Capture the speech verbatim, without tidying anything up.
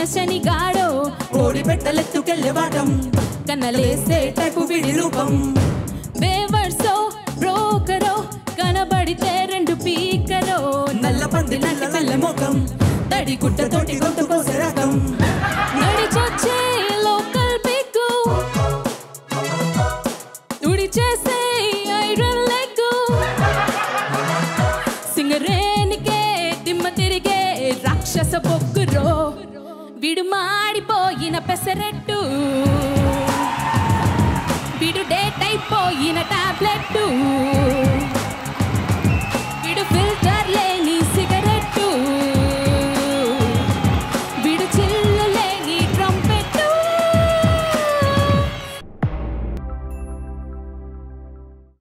శనిగాడో కోడి పెట్టలెత్తుకెళ్ళేవాటం కన్నలేసే టైపు విడి రూపం బేవర్సో బ్రోకరో కనబడితే రెండు పీకరో నల్ల పంది నల్ల నల్ల ముఖం తడి గుడ్డతోటి గొంతు కోసే రకం నడిచొచ్చే లోకల్ బిగ్గు తుడి చేసే ఐరన్ లెగ్గు సింగరేనికే దిమ్మ తిరిగే రాక్షస బొగ్గురో విడు మాడిపోయిన పెసరెట్టు విడు డేట్ అయిపోయిన టాబ్లెట్టు